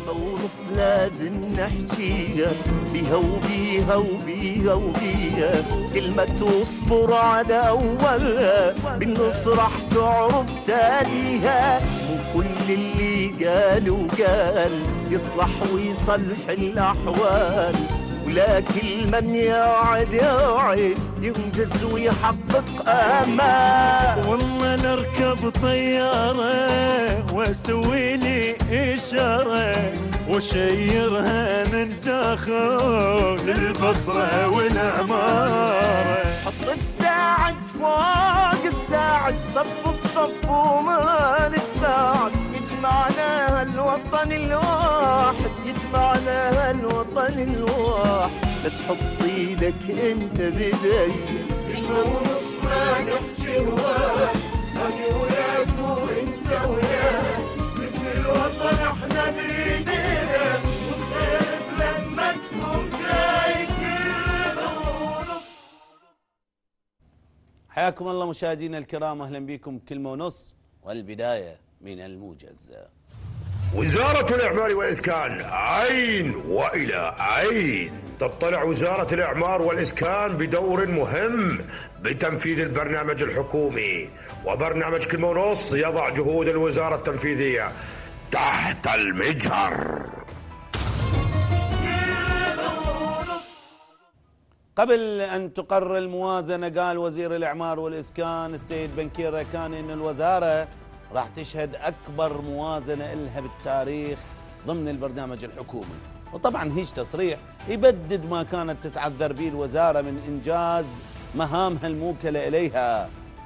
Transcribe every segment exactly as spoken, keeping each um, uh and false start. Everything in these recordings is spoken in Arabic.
كلمة ونص لازم نحكيها، بيها وبيها وبيها وبيها، كلمة تصبر على أولها، بالنص راح تعرف تاليها. مو كل اللي قال وقال يصلح ويصلح الأحوال، ولكن من يعد يعد ينجز ويحقق آمال. والله نركب طيارة واسوي لي إشارة وشيرها من زاخر للبصرة والعمارة. حط الساعد فوق الساعد، صف بصف وما نتباعد، يجمعنا الوطن الواحد، يجمعنا الوطن الواحد. بس حط ايدك انت بداية، كلمة ونص ما نحكي هواك، انا وياك وانت وياك، نبني الوطن احنا بايدينا، ونغيب لما تكون جاي كلمة ونص. حياكم الله مشاهدينا الكرام، اهلا بكم كلمة ونص، والبداية من الموجز. وزارة الإعمار والإسكان عين وإلى عين. تطلع وزارة الإعمار والإسكان بدور مهم بتنفيذ البرنامج الحكومي، وبرنامج كلمة ونص يضع جهود الوزارة التنفيذية تحت المجهر. قبل أن تقرر الموازنة قال وزير الإعمار والإسكان السيد بنكير ركاني أن الوزارة راح تشهد أكبر موازنة إلها بالتاريخ ضمن البرنامج الحكومي. وطبعا هيج تصريح يبدد ما كانت تتعذر به الوزارة من إنجاز مهامها الموكلة إليها.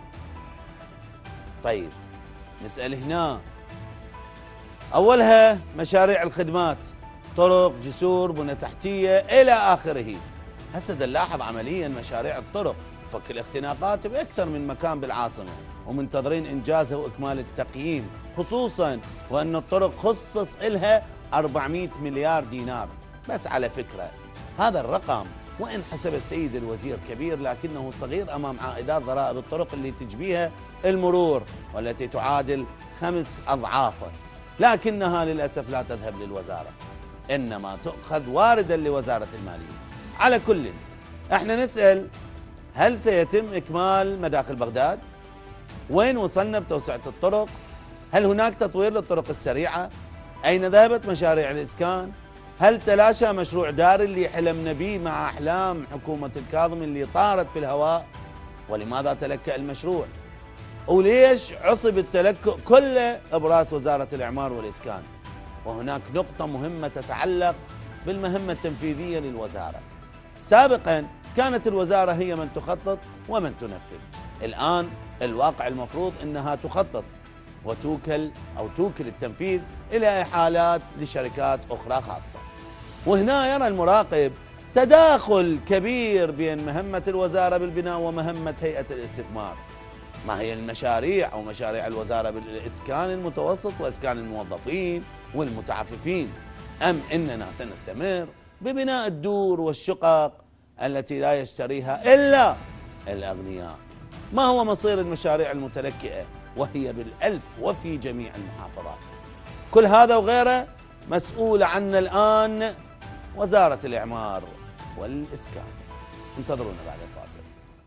طيب نسأل هنا، أولها مشاريع الخدمات، طرق، جسور، بنى تحتية إلى آخره. هسه نلاحظ عمليا مشاريع الطرق وفك الاختناقات بأكثر من مكان بالعاصمة، ومنتظرين إنجازها وإكمال التقييم، خصوصا وأن الطرق خصص إلها أربعمئة مليار دينار. بس على فكرة هذا الرقم وإن حسب السيد الوزير كبير، لكنه صغير أمام عائدات ضرائب الطرق اللي تجبيها المرور، والتي تعادل خمس أضعافه، لكنها للأسف لا تذهب للوزارة، إنما تؤخذ واردا لوزارة المالية. على كل احنا نسأل، هل سيتم إكمال مداخل بغداد؟ وين وصلنا بتوسعة الطرق؟ هل هناك تطوير للطرق السريعة؟ أين ذهبت مشاريع الإسكان؟ هل تلاشى مشروع دار اللي حلمنا به مع أحلام حكومة الكاظم اللي طارت في الهواء؟ ولماذا تلكأ المشروع؟ وليش عصب التلكؤ كله براس وزارة الإعمار والإسكان؟ وهناك نقطة مهمة تتعلق بالمهمة التنفيذية للوزارة. سابقا كانت الوزارة هي من تخطط ومن تنفذ، الآن الواقع المفروض أنها تخطط وتوكل أو توكل التنفيذ إلى إحالات لشركات أخرى خاصة. وهنا يرى المراقب تداخل كبير بين مهمة الوزارة بالبناء ومهمة هيئة الاستثمار. ما هي المشاريع أو مشاريع الوزارة بالإسكان المتوسط وإسكان الموظفين والمتعففين، أم إننا سنستمر ببناء الدور والشقق التي لا يشتريها إلا الأغنياء؟ ما هو مصير المشاريع المتلكئة وهي بالألف وفي جميع المحافظات؟ كل هذا وغيره مسؤول عنه الآن وزارة الإعمار والإسكان. انتظرونا بعد الفاصل.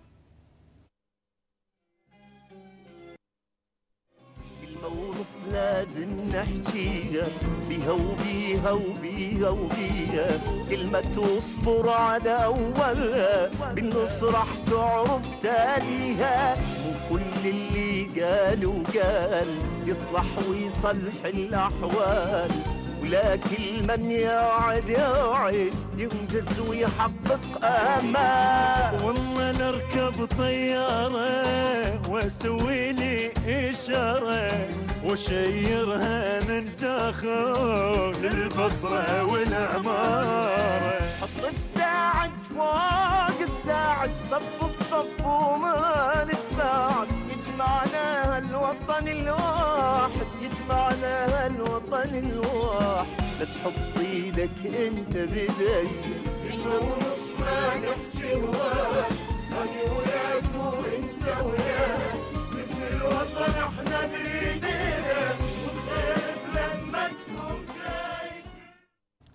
ونص لازم نحكيها، بيها وبيها وبيها وبيها، كلمة تصبر على أولها، بالنص راح تعرف تاليها. مو كل اللي قال وقال يصلح ويصلح الأحوال، ولكن من يعد يعد ينجز ويحقق آمال. والله نركب طيارة واسوي لي إشارة وشيرها من زاخر للبصرة والعمارة. حط الساعد فوق الساعد، صف بصف وما نتباعد، يجمعنا الوطن الواحد، يجمعنا الوطن الواحد. بس حط ايدك انت بداية، كلمة ونص ما نحكي هواك، انا وياك وانت وياك، نبني الوطن احنا بايدينا، ونغيب لما تكون جاي.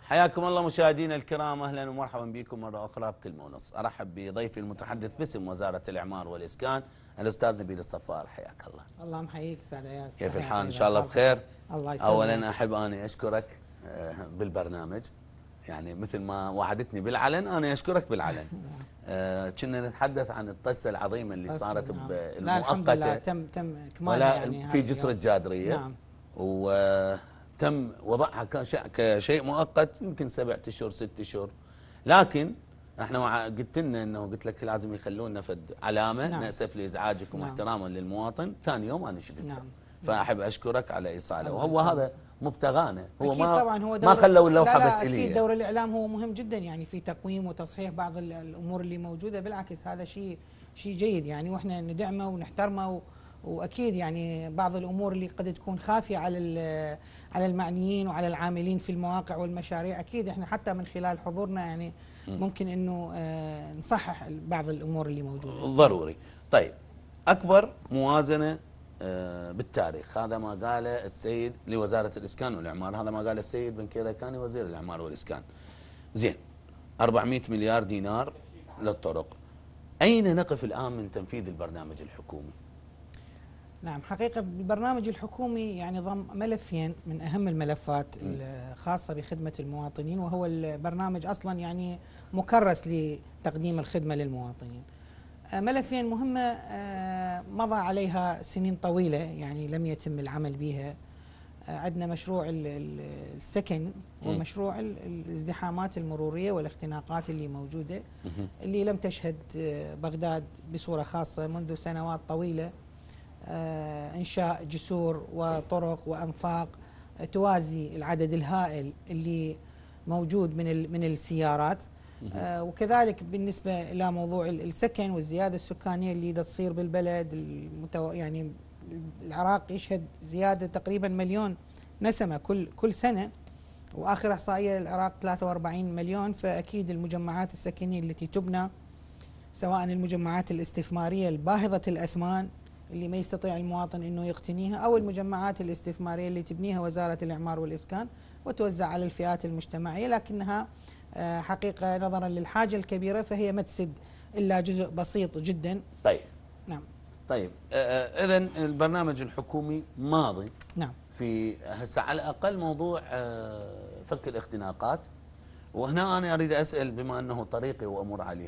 حياكم الله مشاهدينا الكرام، اهلا ومرحبا بكم مره اخرى بكلمه ونص. ارحب بضيفي المتحدث باسم وزاره الاعمار والاسكان الاستاذ نبيل الصفار. حياك الله. الله محييك استاذ اياس. كيف الحال؟ ان شاء الله بخير. الله يسلمك. اولا احب اني اشكرك بالبرنامج، يعني مثل ما وعدتني بالعلن انا اشكرك بالعلن. كنا نتحدث عن الطسه العظيمه اللي صارت المؤقته. لا الحمد لله تم تم اكمالها يعني في جسر الجادريه. نعم. وتم وضعها كشيء مؤقت يمكن سبعة اشهر ست اشهر، لكن احنا قلت لنا انه قلت لك لازم يخلونا فد علامه. نعم. ناسف لازعاجكم نعم. واحتراما للمواطن. ثاني يوم انا شفتها. نعم. فاحب اشكرك على ايصاله، وهو هذا مبتغانا. هو ما طبعا هو ما خلوا اللوحه لا لا بس اليه. اكيد دور الاعلام هو مهم جدا يعني في تقويم وتصحيح بعض الامور اللي موجوده، بالعكس هذا شيء شيء جيد يعني، واحنا ندعمه ونحترمه و واكيد يعني بعض الامور اللي قد تكون خافيه على على المعنيين وعلى العاملين في المواقع والمشاريع، اكيد احنا حتى من خلال حضورنا يعني ممكن انه آه نصحح بعض الامور اللي موجوده. ضروري. طيب، اكبر موازنه آه بالتاريخ، هذا ما قاله السيد لوزاره الاسكان والاعمار، هذا ما قاله السيد بن كيركاني وزير الاعمار والاسكان. زين، أربعمئة مليار دينار للطرق. اين نقف الان من تنفيذ البرنامج الحكومي؟ نعم، حقيقة البرنامج الحكومي يعني ضم ملفين من أهم الملفات الخاصة بخدمة المواطنين، وهو البرنامج أصلا يعني مكرس لتقديم الخدمة للمواطنين. ملفين مهمة مضى عليها سنين طويلة يعني لم يتم العمل بها. عندنا مشروع السكن ومشروع الازدحامات المرورية والاختناقات اللي موجودة، اللي لم تشهد بغداد بصورة خاصة منذ سنوات طويلة إنشاء جسور وطرق وأنفاق توازي العدد الهائل اللي موجود من من السيارات. وكذلك بالنسبة إلى موضوع السكن والزيادة السكانية اللي تصير بالبلد المتو يعني العراق يشهد زيادة تقريبا مليون نسمة كل كل سنة، وآخر إحصائية العراق ثلاثة وأربعين مليون. فأكيد المجمعات السكنية التي تبنى سواء المجمعات الاستثمارية الباهظة الأثمان اللي ما يستطيع المواطن انه يقتنيها، او المجمعات الاستثماريه اللي تبنيها وزاره الاعمار والاسكان وتوزع على الفئات المجتمعيه، لكنها حقيقه نظرا للحاجه الكبيره فهي ما تسد الا جزء بسيط جدا. طيب. نعم. طيب، اذا البرنامج الحكومي ماضي. نعم. في هسه على الاقل موضوع فك الاختناقات، وهنا انا اريد اسال بما انه طريقي وامر عليه،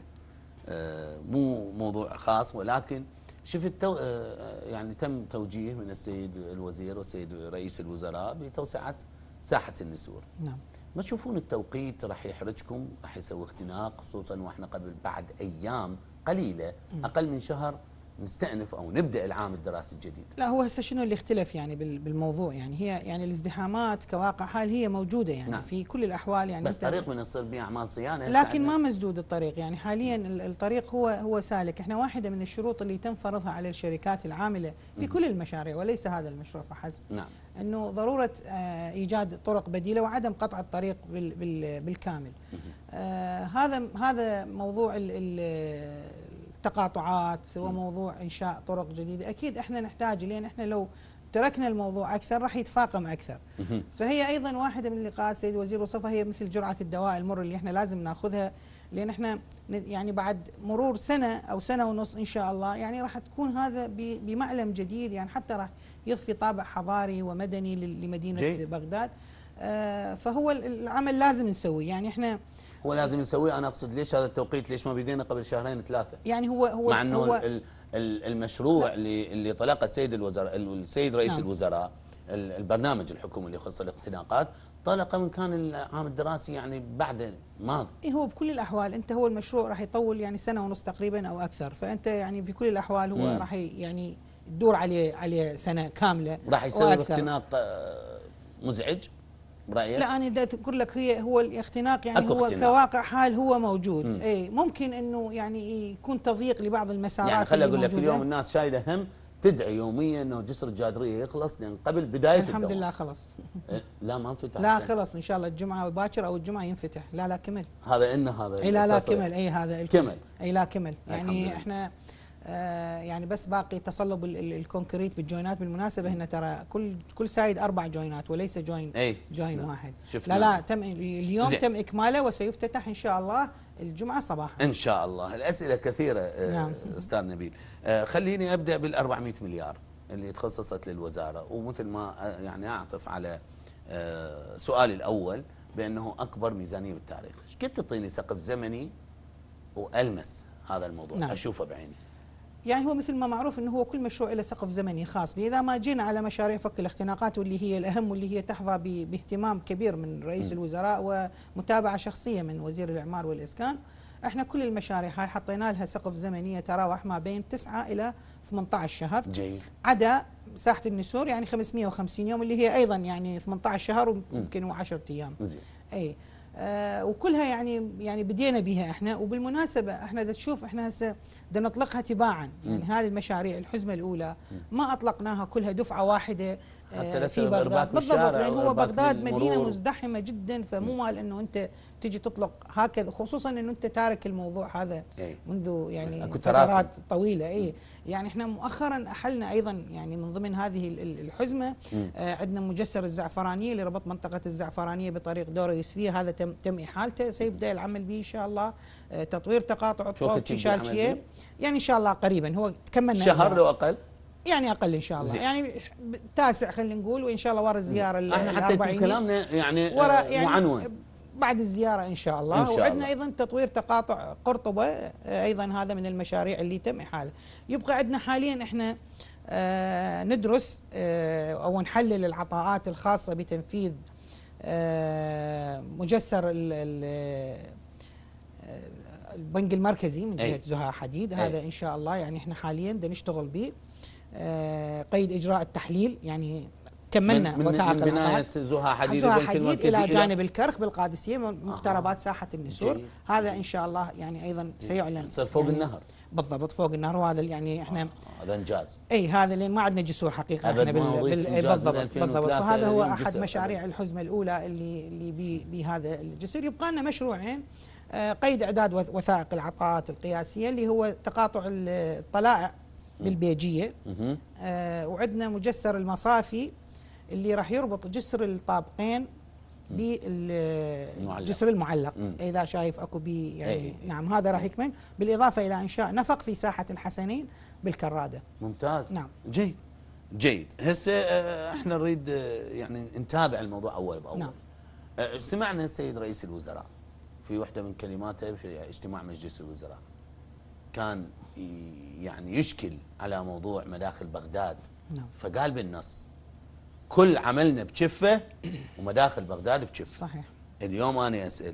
مو موضوع خاص، ولكن شفت تو يعني تم توجيه من السيد الوزير والسيد رئيس الوزراء بتوسعة ساحة النسور. نعم. ما تشوفون التوقيت راح يحرجكم، راح يسوي اختناق، خصوصا واحنا قبل بعد ايام قليلة اقل من شهر نستأنف او نبدا العام الدراسي الجديد؟ لا هو هسه شنو اللي اختلف يعني بالموضوع، يعني هي يعني الازدحامات كواقع حال هي موجوده يعني. نعم. في كل الاحوال يعني بس طريق من يصير به اعمال صيانه، لكن ما مسدود الطريق يعني حاليا الطريق هو هو سالك. احنا واحده من الشروط اللي تم فرضها على الشركات العامله في كل المشاريع وليس هذا المشروع فحسب. نعم. انه ضروره آه ايجاد طرق بديله وعدم قطع الطريق بال بال بالكامل. آه هذا هذا موضوع ال ال التقاطعات وموضوع انشاء طرق جديده، اكيد احنا نحتاج، لان احنا لو تركنا الموضوع اكثر راح يتفاقم اكثر. فهي ايضا واحده من اللقاءات سيد وزير وصفها هي مثل جرعه الدواء المر اللي احنا لازم ناخذها، لان احنا يعني بعد مرور سنه او سنه ونص ان شاء الله يعني راح تكون هذا بمعلم جديد، يعني حتى راح يضفي طابع حضاري ومدني لمدينه جي. بغداد. آه فهو العمل لازم نسويه يعني احنا هو لازم نسويه. انا اقصد ليش هذا التوقيت، ليش ما بدينا قبل شهرين ثلاثه؟ يعني هو هو مع انه هو المشروع اللي اللي طلقه السيد الوزراء السيد رئيس نعم. الوزراء البرنامج الحكومي اللي يخص الاختناقات طلقه من كان العام الدراسي يعني بعد ماضي. إيه هو بكل الاحوال انت هو المشروع راح يطول يعني سنه ونص تقريبا او اكثر، فانت يعني في كل الاحوال هو راح يعني تدور عليه عليه سنه كامله. راح يسوي اختناق مزعج برأيك؟ لا انا بدي اقول لك هي هو الاختناق يعني هو اختناق. كواقع حال هو موجود. اي ممكن انه يعني يكون تضييق لبعض المسارات يعني خلي اقول لك اليوم الناس شايله هم تدعي يوميا انه جسر الجادريه يخلص لان قبل بدايه الحمد الدوام. لله خلص. لا ما انفتح. لا خلص ان شاء الله الجمعه باكر او الجمعه ينفتح. لا لا كمل. هذا انه هذا اي لا لا كمل. اي هذا كمل. اي لا كمل يعني احنا آه يعني بس باقي تصلب ال- ال- الكونكريت بالجوينات. بالمناسبه هنا ترى كل كل سايد اربع جوينات وليس جوين اي جوين شفنا. واحد. شفنا. لا لا تم اليوم زين. تم اكماله وسيفتتح ان شاء الله الجمعه صباحا. ان شاء الله. الاسئله كثيره آه، نعم. استاذ نبيل. آه، خليني ابدا بال أربعمئة مليار اللي تخصصت للوزاره، ومثل ما آه، يعني اعطف على آه، سؤالي الاول بانه اكبر ميزانيه بالتاريخ، ايش كنت تعطيني سقف زمني والمس هذا الموضوع؟ نعم. اشوفه بعيني. يعني هو مثل ما معروف انه هو كل مشروع له سقف زمني خاص به. اذا ما جينا على مشاريع فك الاختناقات واللي هي الاهم واللي هي تحظى ب- باهتمام كبير من رئيس م. الوزراء ومتابعه شخصيه من وزير الاعمار والاسكان، احنا كل المشاريع هاي حطينا لها سقف زمني يتراوح ما بين تسعة الى ثمانية عشر شهر، جيد. عدا ساحه النسور يعني خمسمئة وخمسين يوم اللي هي ايضا يعني ثمانية عشر شهر ويمكن عشرة ايام. زين. اي آه وكلها يعني يعني بدينا بها احنا. وبالمناسبه احنا دا تشوف احنا هسه بدنا نطلقها تباعا، يعني م. هذه المشاريع الحزمه الاولى ما اطلقناها كلها دفعه واحده حتى آه لا في يصير بغداد. إرباك بالضبط، بالشارع لان هو وإرباك بغداد مدينه بالمرور. مزدحمه جدا، فمو مال انه انت تيجي تطلق هكذا، خصوصا انه انت تارك الموضوع هذا أي. منذ يعني أكو تراكم. فترات طويله. اي يعني احنا مؤخرا احلنا ايضا يعني من ضمن هذه ال- ال- الحزمه آه عندنا مجسر الزعفرانيه لربط منطقه الزعفرانيه بطريق دوره يوسفيه، هذا تم تم احالته، سيبدا العمل به ان شاء الله. آه تطوير تقاطع شو الطرق وقت يبدأ العمل شيشالشيه به؟ يعني ان شاء الله قريبا، هو كملنا شهر إجراء. لو اقل. يعني اقل ان شاء الله زين. يعني التاسع خلينا نقول، وان شاء الله ورا الزياره ال- احنا حتى يكون الأربعينية. كلامنا يعني ورا آه، يعني معنون. بعد الزياره ان شاء الله. إن شاء وعندنا الله. ايضا تطوير تقاطع قرطبه، آه، ايضا هذا من المشاريع اللي تم احاله. يبقى عندنا حاليا احنا آه ندرس آه او نحلل العطاءات الخاصه بتنفيذ آه مجسر ال- ال- آه، البنك المركزي من أي. جهه زها حديد. أي. هذا ان شاء الله يعني احنا حاليا بدنا نشتغل به. آه قيد اجراء التحليل يعني كملنا من, من, وثائق من بنايه العطاءات. زها حديد زها البنك حديد المركزي الى جانب الكرخ بالقادسيه مقتربات آه. ساحه النسور. جيد. هذا ان شاء الله يعني ايضا سيعلن يصير فوق يعني النهر. بالضبط فوق النهر. وهذا يعني احنا آه، هذا انجاز. اي هذا لان ما عندنا جسور حقيقه أبد احنا ما بال... أضيف بال... إنجاز من بالضبط ألفين بالضبط. وثلاثة فهذا هو إلى احد الجسر. مشاريع أبد. الحزمه الاولى اللي اللي ب- بهذا الجسر. يبقى لنا مشروعين، آه، قيد اعداد وث- وثائق العطاءات القياسيه اللي هو تقاطع ال- الطلائع بالبيجيه، مهم. آه، وعندنا مجسر المصافي اللي راح يربط جسر الطابقين المعلق. بالجسر المعلق. مم. اذا شايف اكو بي يعني أي. نعم هذا راح يكمل، بالاضافه الى انشاء نفق في ساحه الحسنين بالكراده. ممتاز. نعم. جيد جيد. هسه آه، احنا نريد آه، يعني نتابع الموضوع اول باول. نعم. آه، سمعنا السيد رئيس الوزراء في واحده من كلماته في اجتماع مجلس الوزراء كان ي- يعني يشكل على موضوع مداخل بغداد. نعم. فقال بالنص كل عملنا بكفه ومداخل بغداد بكفه. صحيح. اليوم انا اسال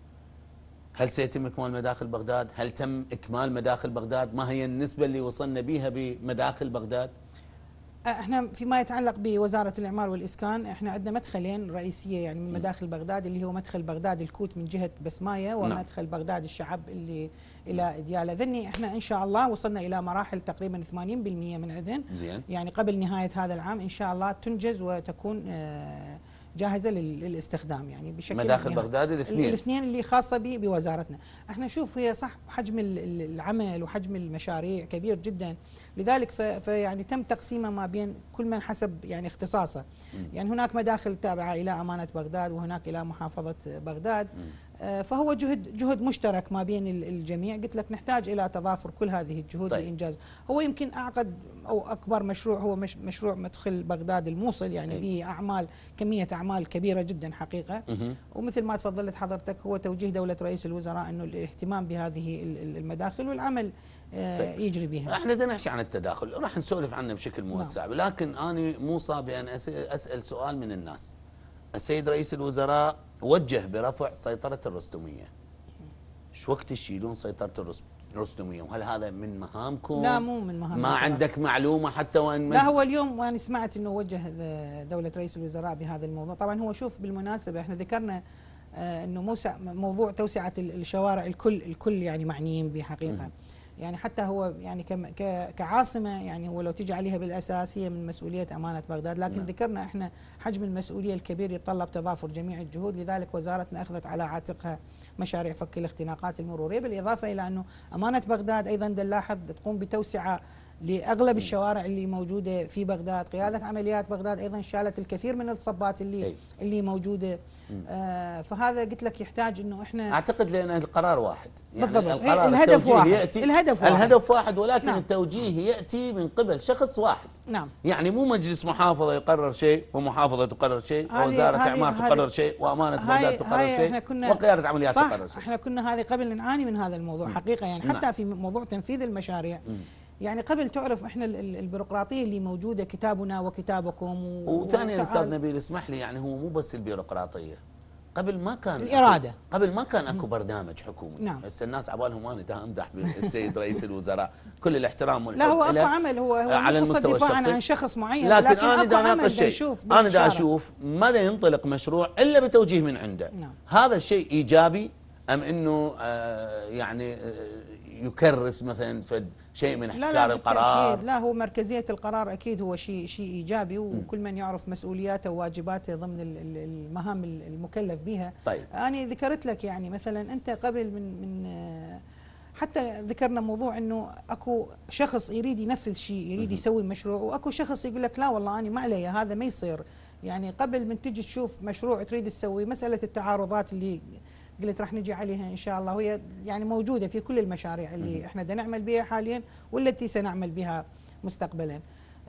هل سيتم اكمال مداخل بغداد؟ هل تم اكمال مداخل بغداد؟ ما هي النسبه اللي وصلنا بها بمداخل بغداد؟ احنا فيما يتعلق بوزاره الاعمار والاسكان احنا عندنا مدخلين رئيسيه يعني من مداخل بغداد، اللي هو مدخل بغداد الكوت من جهه بسمايه، ومدخل نعم. بغداد الشعب اللي الى دياله. ذني احنا ان شاء الله وصلنا الى مراحل تقريبا ثمانين بالمئة من عندن. زين. يعني قبل نهايه هذا العام ان شاء الله تنجز وتكون آه جاهزه لل- للاستخدام يعني بشكل مداخل نهائي. بغداد الاثنين الاثنين اللي خاصه ب- بوزارتنا. احنا شوف هي صح حجم ال- ال- العمل وحجم المشاريع كبير جدا، لذلك ف- فيعني تم تقسيمه ما بين كل من حسب يعني اختصاصه. يعني هناك مداخل تابعه الى امانه بغداد وهناك الى محافظه بغداد. آه، فهو جهد جهد مشترك ما بين ال- الجميع. قلت لك نحتاج الى تضافر كل هذه الجهود طيب. لانجاز. هو يمكن اعقد او اكبر مشروع هو مش مشروع مدخل بغداد الموصل، يعني أي. به اعمال كميه اعمال كبيره جدا حقيقه. مهم. ومثل ما تفضلت حضرتك هو توجيه دوله رئيس الوزراء انه الاهتمام بهذه ال- ال- المداخل والعمل آه، طيب. يجري بها. احنا بدنا نحكي عن التداخل، راح نسولف عنه بشكل موسع، لكن انا موصى بان أس- اسال سؤال من الناس. السيد رئيس الوزراء وجه برفع سيطره الرستميه. شو وقت تشيلون سيطره الرس- الرستميه؟ وهل هذا من مهامكم؟ لا مو من مهام ما الوزراء. عندك معلومه حتى وين لا هو اليوم وانا سمعت انه وجه دوله رئيس الوزراء بهذا الموضوع. طبعا هو شوف بالمناسبه احنا ذكرنا آه، انه موسع موضوع توسعه ال- الشوارع الكل الكل يعني معنيين به حقيقه. يعني حتى هو يعني كم- ك- كعاصمه يعني هو لو تيجي عليها بالاساس هي من مسؤوليه امانه بغداد، لكن نعم. ذكرنا احنا حجم المسؤوليه الكبير يتطلب تضافر جميع الجهود، لذلك وزارتنا اخذت على عاتقها مشاريع فك الاختناقات المروريه، بالاضافه الى انه امانه بغداد ايضا نلاحظ تقوم بتوسعه لاغلب الشوارع اللي موجوده في بغداد، قياده عمليات بغداد ايضا شالت الكثير من الصبات اللي أي. اللي موجوده. آه فهذا قلت لك يحتاج انه احنا اعتقد لان القرار واحد، يعني بالضبط. القرار الهدف التوجيه واحد. ياتي الهدف واحد. الهدف واحد ولكن نعم. التوجيه ياتي من قبل شخص واحد. نعم. يعني مو مجلس محافظه يقرر شيء ومحافظه تقرر شيء هذه- ووزاره هذه- اعمار هذه- تقرر شيء وامانه هاي بغداد تقرر هاي احنا شيء كنا وقياده عمليات صح تقرر شيء. احنا كنا هذه قبل نعاني من هذا الموضوع حقيقه، يعني حتى نعم. في موضوع تنفيذ المشاريع يعني قبل تعرف احنا ال- ال- البيروقراطيه اللي موجوده كتابنا وكتابكم و- وثانيا وتعال- استاذ نبيل اسمح لي، يعني هو مو بس البيروقراطيه، قبل ما كان الإرادة. قبل ما كان اكو برنامج حكومي. نعم. هسه الناس عبالهم انا دا امدح بالسيد رئيس الوزراء، كل الاحترام والحب لا هو اكو له عمل، هو هو على مو قصة المستوى دفاعا الشخصي. عن شخص معين، لكن, لكن انا اكو دا عمل اناقش دا شيء، نشوف انا دا بالإشارة. اشوف ماذا ينطلق مشروع الا بتوجيه من عنده. نعم. هذا الشيء ايجابي ام انه آه يعني آه يكرس مثلا فد شيء من لا احتكار لا القرار؟ بالتأكيد. لا هو مركزية القرار أكيد هو شيء شيء إيجابي، وكل من يعرف مسؤولياته وواجباته ضمن ال- ال- المهام المكلف بها. طيب. أنا ذكرت لك يعني مثلا أنت قبل من من آه، حتى ذكرنا موضوع انه اكو شخص يريد ينفذ شيء، يريد يسوي مشروع، واكو شخص يقول لك لا والله انا ما علي هذا ما يصير. يعني قبل من تجي تشوف مشروع تريد تسوي، مساله التعارضات اللي قلت راح نجي عليها ان شاء الله، وهي يعني موجوده في كل المشاريع اللي احنا بدنا نعمل بها حاليا والتي سنعمل بها مستقبلا.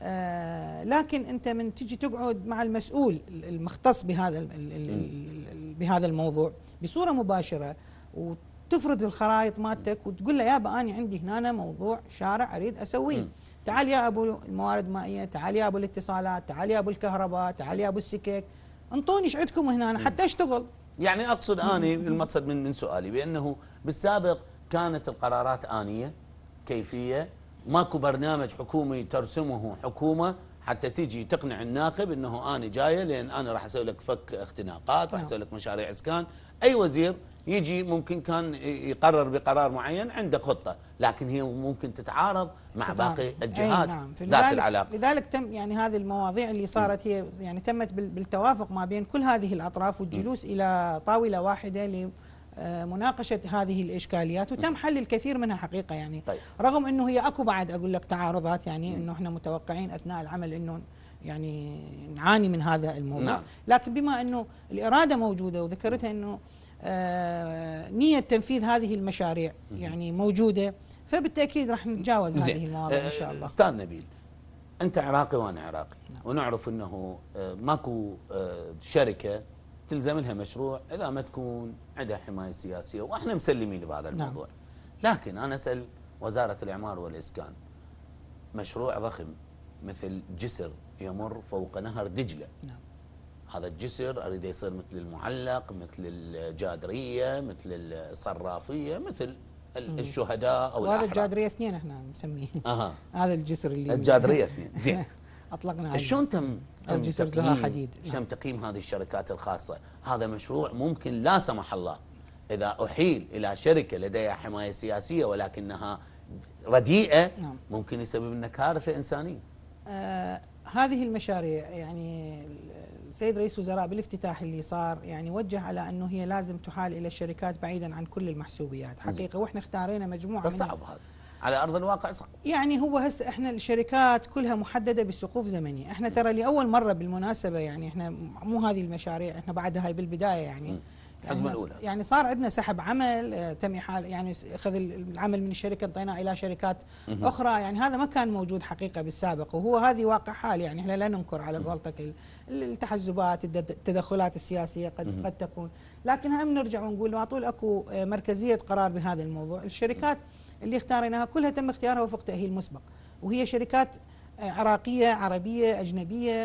آه لكن انت من تجي تقعد مع المسؤول المختص بهذا ال ال ال بهذا الموضوع بصوره مباشره وتفرض الخرائط مالتك وتقول له يابا انا عندي هنا موضوع شارع اريد اسويه، تعال يا ابو الموارد المائيه، تعال يا ابو الاتصالات، تعال يا ابو الكهرباء، تعال يا ابو السكك، انطوني ايش عندكم هنا حتى اشتغل. يعني اقصد اني المقصد من من سؤالي بانه بالسابق كانت القرارات انيه كيفيه، ماكو برنامج حكومي ترسمه حكومه حتى تيجي تقنع الناخب انه انا جايه لان انا راح اسوي لك فك اختناقات، راح اسوي لك مشاريع اسكان. اي وزير يجي ممكن كان يقرر بقرار معين عنده خطه، لكن هي ممكن تتعارض مع باقي الجهات نعم. ذات العلاقه. لذلك تم يعني هذه المواضيع اللي صارت هي يعني تمت بالتوافق ما بين كل هذه الاطراف والجلوس م. الى طاوله واحده لمناقشه هذه الاشكاليات، وتم حل الكثير منها حقيقه يعني. طيب. رغم انه هي اكو بعد اقول لك تعارضات، يعني انه احنا متوقعين اثناء العمل انه يعني نعاني من هذا الموضوع. نعم. لكن بما انه الاراده موجوده وذكرتها انه آه نيه تنفيذ هذه المشاريع يعني موجوده، فبالتاكيد راح نتجاوز هذه المواضيع ان شاء الله. استاذ نبيل، انت عراقي وانا عراقي، نعم. ونعرف انه ماكو شركه تلزم لها مشروع اذا ما تكون عندها حمايه سياسيه، واحنا مسلمين بهذا الموضوع. نعم. لكن انا اسال وزاره الاعمار والاسكان، مشروع ضخم مثل جسر يمر فوق نهر دجله. نعم. هذا الجسر اريد يصير مثل المعلق، مثل الجادريه، مثل الصرافيه، مثل الشهداء او وهذا الجادريه اثنين احنا نسميه. اها هذا الجسر اللي الجادريه اثنين. زين. اطلقنا عليه. شلون تم تم جسر زها حديد؟ شلون تقييم هذه الشركات الخاصه؟ هذا مشروع ممكن لا سمح الله اذا احيل الى شركه لديها حمايه سياسيه ولكنها رديئه، نعم. ممكن يسبب لنا كارثه انسانيه. آه هذه المشاريع يعني السيد رئيس وزراء بالافتتاح اللي صار يعني وجه على انه هي لازم تحال الى الشركات بعيدا عن كل المحسوبيات حقيقه، واحنا اختارينا مجموعه بس صعب هذا على ارض الواقع، صعب. يعني هو هسه احنا الشركات كلها محدده بسقوف زمنيه، احنا ترى لاول مره بالمناسبه يعني احنا مو هذه المشاريع، احنا بعدها هاي بالبدايه يعني م. الحزمه يعني الاولى يعني صار عندنا سحب عمل، اه تم احاله يعني اخذ العمل من الشركه انطيناه الى شركات م. اخرى، يعني هذا ما كان موجود حقيقه بالسابق، وهو هذه واقع حال يعني احنا لا ننكر على قولتك التحزبات التدخلات السياسيه قد م. قد تكون، لكن هم نرجع ونقول ما طول اكو مركزيه قرار بهذا الموضوع. الشركات اللي اختاريناها كلها تم اختيارها وفق تاهيل مسبق، وهي شركات عراقيه عربيه اجنبيه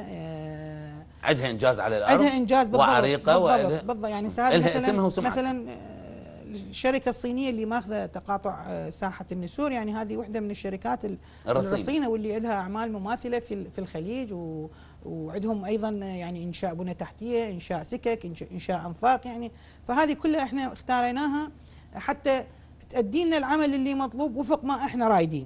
عندها انجاز على الارض، عندها انجاز بالضبط وعريقه بالضبط, بالضبط يعني مثلا مثلا الشركه الصينيه اللي ماخذه تقاطع ساحه النسور، يعني هذه وحده من الشركات الرصينه واللي عندها اعمال مماثله في في الخليج، و وعندهم ايضا يعني انشاء بنى تحتيه، انشاء سكك، انشاء انفاق، يعني فهذه كلها احنا اختاريناها حتى تأدي لنا العمل اللي مطلوب وفق ما احنا رايدين.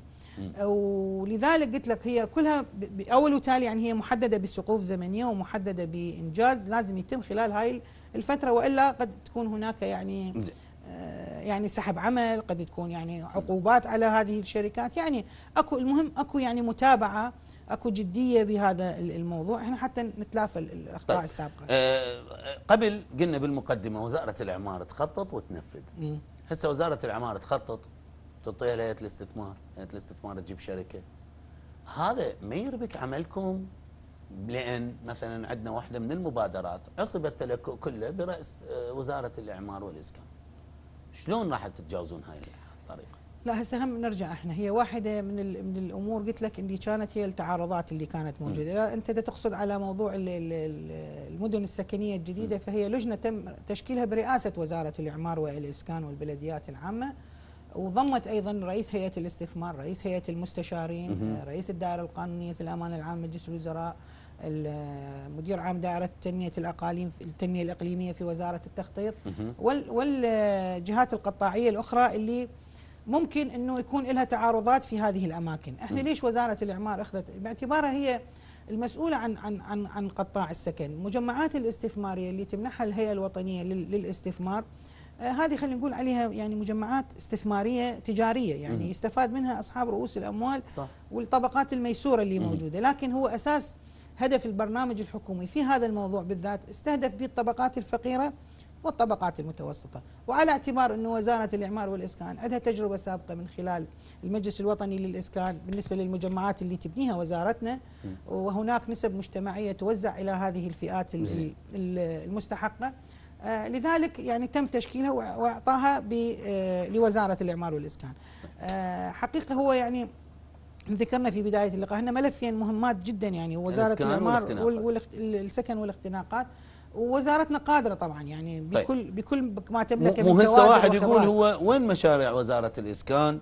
ولذلك قلت لك هي كلها باول وتالي يعني هي محدده بسقوف زمنيه ومحدده بانجاز لازم يتم خلال هاي الفتره، والا قد تكون هناك يعني آه يعني سحب عمل، قد تكون يعني عقوبات على هذه الشركات. يعني اكو المهم اكو يعني متابعه، اكو جديه بهذا الموضوع احنا حتى نتلافى الاخطاء طيب. السابقه. آه قبل قلنا بالمقدمه وزاره الاعمار تخطط وتنفذ. مم. هسه وزاره الاعمار تخطط تعطيها لهيئه الاستثمار، هيئه الاستثمار تجيب شركه. هذا ما يربك عملكم؟ لان مثلا عندنا واحده من المبادرات عصبت كلها براس وزاره الاعمار والاسكان. شلون راح تتجاوزون هاي الطريقه؟ لا هسه هم نرجع احنا هي واحده من من الامور قلت لك اللي كانت هي التعارضات اللي كانت موجوده. اذا انت تقصد على موضوع المدن السكنيه الجديده فهي لجنه تم تشكيلها برئاسه وزاره الاعمار والاسكان والبلديات العامه، وضمت ايضا رئيس هيئه الاستثمار، رئيس هيئه المستشارين، رئيس الدائره القانونيه في الامانه العامه مجلس الوزراء، مدير عام دائره تنميه الاقاليم التنميه الاقليميه في وزاره التخطيط، والجهات القطاعيه الاخرى اللي ممكن انه يكون لها تعارضات في هذه الاماكن. احنا ليش وزاره الاعمار اخذت باعتبارها هي المسؤوله عن عن عن عن قطاع السكن، المجمعات الاستثماريه اللي تمنحها الهيئه الوطنيه للاستثمار آه هذه خلينا نقول عليها يعني مجمعات استثماريه تجاريه، يعني مم. يستفاد منها اصحاب رؤوس الاموال صح. والطبقات الميسوره اللي مم. موجوده، لكن هو اساس هدف البرنامج الحكومي في هذا الموضوع بالذات استهدف به الطبقات الفقيره والطبقات المتوسطة، وعلى اعتبار أنه وزارة الإعمار والإسكان عندها تجربة سابقة من خلال المجلس الوطني للإسكان بالنسبة للمجمعات اللي تبنيها وزارتنا، وهناك نسب مجتمعية توزع إلى هذه الفئات المستحقة، آه لذلك يعني تم تشكيلها وإعطاها آه لوزارة الإعمار والإسكان. آه حقيقة هو يعني ذكرنا في بداية اللقاء هن ملفين مهمات جدا، يعني وزارة الإعمار والسكن والاختناقات، ووزارتنا قادره طبعا يعني بكل طيب. بكل ما تملك من مو هسه واحد يقول هو وين مشاريع وزاره الاسكان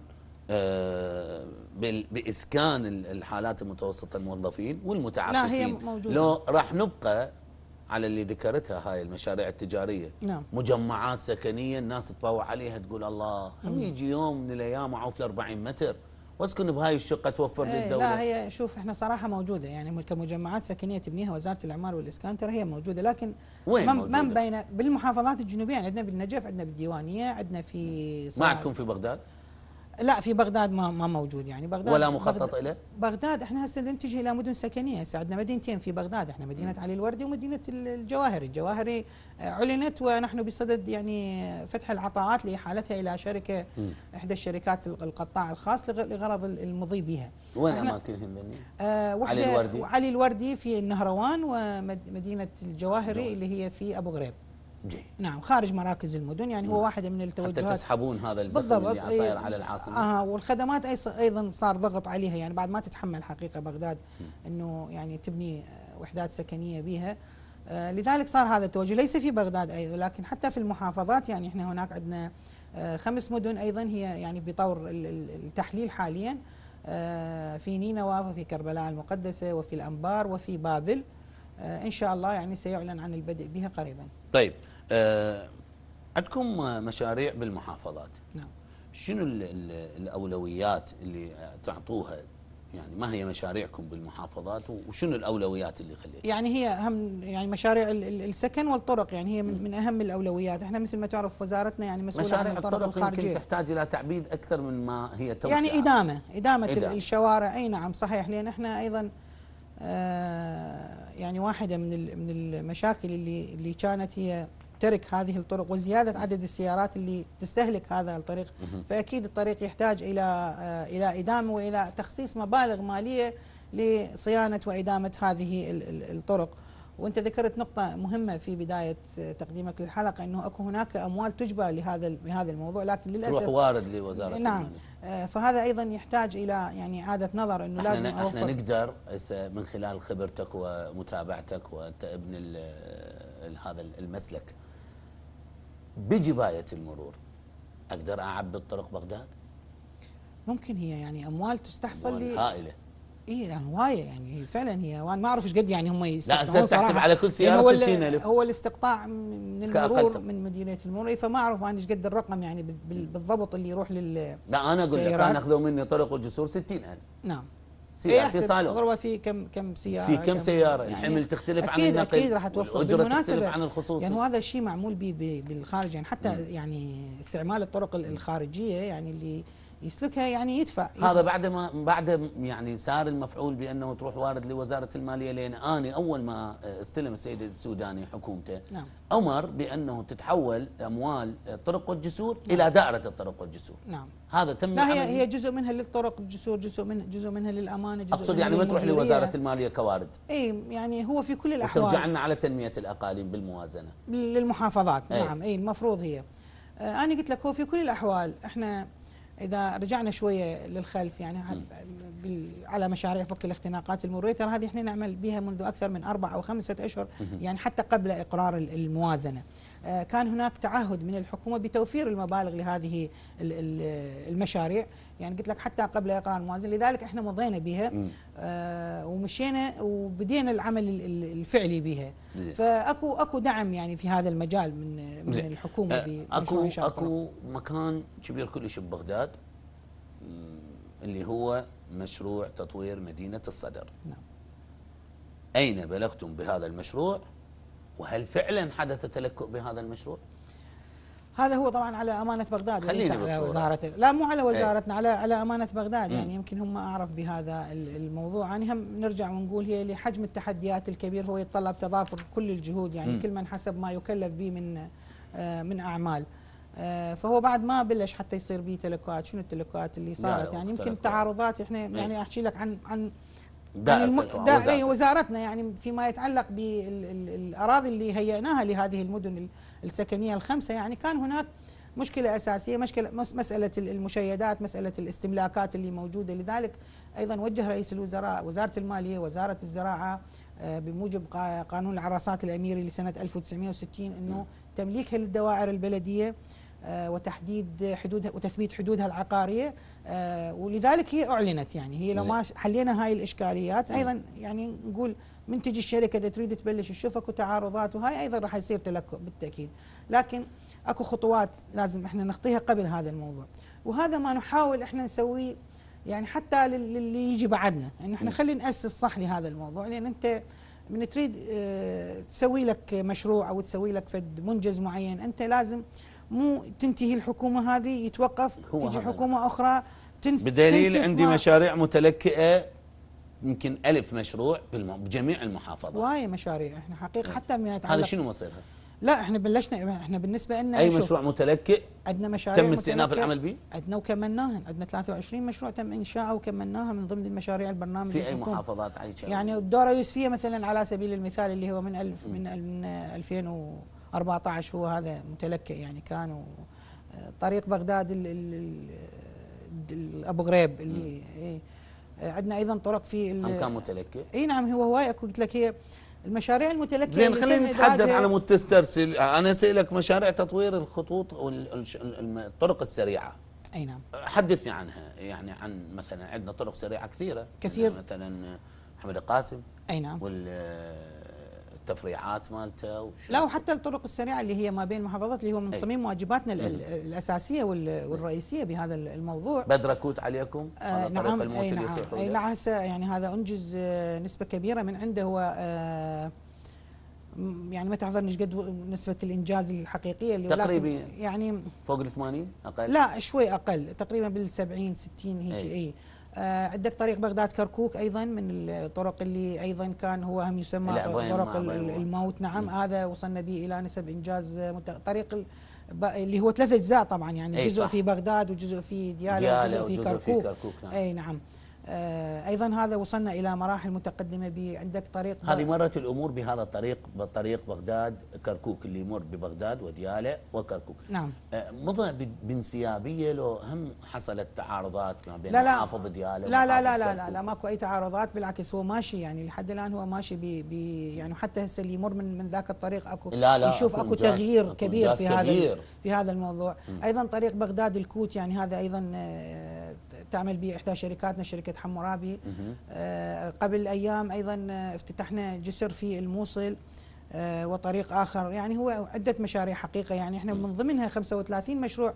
آه باسكان الحالات المتوسطه الموظفين والمتعففين؟ لا هي موجوده. لو راح نبقى على اللي ذكرتها هاي المشاريع التجاريه، نعم. مجمعات سكنيه الناس تطوع عليها تقول الله هم يجي يوم من الايام اعوف ل أربعين متر واسكن بهاي الشقه توفر لي الدوله. لا هي شوف احنا صراحه موجوده يعني كمجمعات سكنيه تبنيها وزاره الاعمار والاسكان ترى هي موجوده، لكن وين موجودة؟ ما بين بالمحافظات الجنوبيه، عندنا بالنجف، عندنا بالديوانيه، عندنا في ما عندكم في بغداد؟ لا في بغداد ما ما موجود يعني بغداد ولا مخطط له؟ بغداد احنا هسه نتجه الى مدن سكنيه، هسه عندنا مدينتين في بغداد، احنا مدينه علي الوردي ومدينه الجواهري، الجواهري اعلنت ونحن بصدد يعني فتح العطاءات لاحالتها الى شركه م. احدى الشركات القطاع الخاص لغرض المضي بها. وين اماكنهم بني؟ آه علي الوردي علي الوردي في النهروان، ومدينه الجواهري دول. اللي هي في ابو غريب. جي. نعم خارج مراكز المدن، يعني هو واحده من التوجهات حتى تسحبون هذا الزخم اللي صاير على العاصمه. اه والخدمات ايضا صار ضغط عليها، يعني بعد ما تتحمل حقيقه بغداد انه يعني تبني وحدات سكنيه بها، آه لذلك صار هذا التوجه ليس في بغداد ايضا، لكن حتى في المحافظات. يعني احنا هناك عندنا آه خمس مدن ايضا هي يعني بطور التحليل حاليا، آه في نينوى وفي كربلاء المقدسه وفي الانبار وفي بابل، آه ان شاء الله يعني سيعلن عن البدء بها قريبا. طيب آه عندكم مشاريع بالمحافظات، نعم. شنو ال ال الاولويات اللي تعطوها؟ يعني ما هي مشاريعكم بالمحافظات وشنو الاولويات اللي خليتها؟ يعني هي اهم يعني مشاريع السكن والطرق، يعني هي من, من اهم الاولويات. احنا مثل ما تعرف وزارتنا يعني مسؤوله عن الطرق الخارجيه، يمكن تحتاج الى تعبيد اكثر من ما هي توسعه، يعني ادامه ادامه, إدامة. الشوارع. اي نعم صحيح، لان احنا ايضا آه يعني واحده من من المشاكل اللي اللي كانت هي ترك هذه الطرق وزياده عدد السيارات اللي تستهلك هذا الطريق، فاكيد الطريق يحتاج الى آه الى ادامه والى تخصيص مبالغ ماليه لصيانه وادامه هذه الطرق. وانت ذكرت نقطه مهمه في بدايه تقديمك للحلقه، انه اكو هناك اموال تجبى لهذا لهذا الموضوع، لكن للاسف روح وارد لوزاره نعم آه فهذا ايضا يحتاج الى يعني اعاده نظر، انه لازم احنا, احنا نقدر من خلال خبرتك ومتابعتك وانت ابن هذا المسلك بجبايه المرور، اقدر اعبي طرق بغداد؟ ممكن، هي يعني اموال تستحصل لي هائله اي يعني هوايه يعني هي فعلا هي وانا ما اعرف ايش قد يعني هم لا يستقطعون أستاذ تحسب صراحة. على كل يعني سيارة هو ال- ستين ألف. هو الاستقطاع من كأقل المرور طبعاً. من مديريه المرور، فما اعرف انا ايش قد الرقم يعني بال- بال- بالضبط اللي يروح لل لا أنا أقول لك سيارات. كان أخذوا مني طرق وجسور ستين ألف نعم. سيارتي احسب صالون. اضربها في كم كم سياره في كم سيارة، الحمل تختلف عن أكيد النقل، اكيد راح توفر. والأجرة بالمناسبة تختلف عن الخصوصي. يعني هذا الشيء معمول به ب- بالخارج يعني حتى مم. يعني استعمال الطرق ال- الخارجيه يعني اللي يسلكها يعني يدفع, يدفع. هذا بعد ما بعد يعني صار المفعول بانه تروح وارد لوزاره الماليه، لان اني اول ما استلم السيد السوداني حكومته نعم. امر بانه تتحول اموال الطرق والجسور نعم. الى دائره الطرق والجسور. نعم. هذا تم. لا هي هي جزء منها للطرق الجسور، جزء من جزء منها للامانه، جزء اقصد منها يعني ما تروح للمديرية. لوزاره الماليه كوارد. اي يعني هو في كل الاحوال وترجع لنا على تنميه الاقاليم بالموازنه للمحافظات. أي. نعم اي المفروض هي. آه انا قلت لك هو في كل الاحوال احنا اذا رجعنا شويه للخلف يعني بال- على مشاريع فك الاختناقات المروريه، ترى هذه احنا نعمل بها منذ اكثر من اربع او خمسه اشهر يعني حتى قبل اقرار ال- الموازنه. آه كان هناك تعهد من الحكومه بتوفير المبالغ لهذه ال- ال- المشاريع، يعني قلت لك حتى قبل اقرار الموازنه، لذلك احنا مضينا بها آه ومشينا وبدينا العمل ال- ال- الفعلي بها. زين. فاكو اكو دعم يعني في هذا المجال من من زين. الحكومه في آه، مشروع اكو إنشاء الطرق. اكو مكان كبير كلش ببغداد مم، اللي هو مشروع تطوير مدينه الصدر. نعم. أين بلغتم بهذا المشروع؟ وهل فعلا حدث تلكؤ بهذا المشروع؟ هذا هو طبعا على امانه بغداد وليس خليني على بالصورة. وزاره، لا مو على وزارتنا، على على امانه بغداد. مم. يعني يمكن هم اعرف بهذا ال- الموضوع. يعني هم نرجع ونقول هي لحجم التحديات الكبير هو يتطلب تضافر كل الجهود، يعني مم. كل من حسب ما يكلف به من آه، من اعمال. آه، فهو بعد ما بلش حتى يصير به تلكؤات. شنو التلكؤات اللي صارت؟ لا، يعني يمكن تلكؤات. التعارضات احنا يعني احكي لك عن عن دائرة يعني الم... التوعية، دا... وزارة. أي وزارتنا يعني فيما يتعلق بالاراضي اللي هيئناها لهذه المدن السكنيه الخمسه، يعني كان هناك مشكله اساسيه، مشكله مس- مساله المشيدات، مساله الاستملاكات اللي موجوده. لذلك ايضا وجه رئيس الوزراء وزاره الماليه وزاره الزراعه آه، بموجب قا- قانون العراسات الاميري لسنه ألف وتسعمئة وستين انه تمليكها للدوائر البلديه آه، وتحديد حدودها وتثبيت حدودها العقاريه. آه، ولذلك هي اعلنت. يعني هي لو ما حلينا هاي الاشكاليات ايضا يعني نقول من تجي الشركه اللي تريد تبلش تشوف اكو تعارضات، وهاي ايضا راح يصير تلكؤ بالتاكيد. لكن اكو خطوات لازم احنا نخطيها قبل هذا الموضوع، وهذا ما نحاول احنا نسويه يعني حتى لل- للي يجي بعدنا، انه احنا خلي ناسس صح لهذا الموضوع. لان انت من تريد اه تسوي لك مشروع او تسوي لك فد منجز معين، انت لازم مو تنتهي الحكومه هذه يتوقف هو تيجي هذا. حكومه اخرى تنس بدليل تنسف عندي ما- مشاريع متلكئة يمكن ألف مشروع بالم- بجميع المحافظات. واي مشاريع احنا حقيقه حتى ما يتعلق. هذا شنو مصيرها؟ لا احنا بلشنا احنا بالنسبه لنا أي شوف، مشروع متلكئ عندنا مشاريع تم استئناف متلقية. العمل به؟ عندنا وكملناها، عندنا ثلاثة وعشرين مشروع تم انشائها وكملناها من ضمن المشاريع البرنامج في أي الحكومي. محافظات عايشة؟ يعني الدوره يوسفيه مثلا على سبيل المثال اللي هو من ألف من من ألفين وأربعة عشر هو هذا متلكئ يعني كان. و- طريق بغداد ال- ال- ال- ابو غريب اللي إيه. عندنا ايضا طرق في ال- هم كان متلكئ؟ اي نعم هو هواي اكو قلت لك هي المشاريع المتلكئه زين اللي خلينا تم نتحدث إدراجها- على مود تسترسل. انا اسالك مشاريع تطوير الخطوط والطرق السريعه، اي نعم حدثني عنها. يعني عن مثلا عندنا طرق سريعه كثيره كثير. مثلا محمد القاسم اي نعم. والتفريعات مالته وشو- لا وحتى الطرق السريعه اللي هي ما بين المحافظات اللي هو من أي. صميم واجباتنا ال- ال- الاساسيه وال- والرئيسيه بهذا الموضوع. بدركوت عليكم آه هذا طريق نعم الموت اي اللي نعم يصير اي حوله. لا هسه يعني هذا انجز آه نسبه كبيره من عنده. هو آه م- يعني ما تحضرني ايش قد نسبه الانجاز الحقيقيه اللي ولكن تقريبا يعني فوق ال ثمانين اقل؟ لا شوي اقل تقريبا بال سبعين ستين هيك. أي. اي آه عندك طريق بغداد كركوك ايضا من الطرق اللي ايضا كان هو هم يسمى لا، وين طرق ما- ال- وين ما. الموت. نعم م. هذا وصلنا به الى نسب انجاز مت- طريق ال- ب- اللي هو ثلاث اجزاء طبعا يعني أي جزء صح. في بغداد وجزء في دياله ديالة وجزء في وجزء في كركوك. كركوك، نعم. اي نعم آه ايضا هذا وصلنا الى مراحل متقدمه به. عندك طريق ب- هذه مرت الامور بهذا الطريق، بطريق بغداد كركوك اللي يمر ببغداد ودياله وكركوك. نعم آه، مضى ب- بانسيابيه لو هم حصلت تعارضات ما بين لا لا محافظ دياله لا لا ومحافظ لا لا, لا, كركوك؟ لا ماكو اي تعارضات، بالعكس هو ماشي يعني لحد الان هو ماشي ب يعني حتى هسه اللي يمر من من ذاك الطريق اكو لا لا، يشوف أكو اكو إنجاز- تغيير أكو كبير في إنجاز هذا كبير. في هذا الموضوع. ايضا طريق بغداد الكوت يعني هذا ايضا آه، تعمل به احدى شركاتنا شركه حمورابي. آه قبل ايام ايضا افتتحنا جسر في الموصل آه وطريق اخر، يعني هو عده مشاريع حقيقه، يعني احنا من ضمنها خمسة وثلاثين مشروع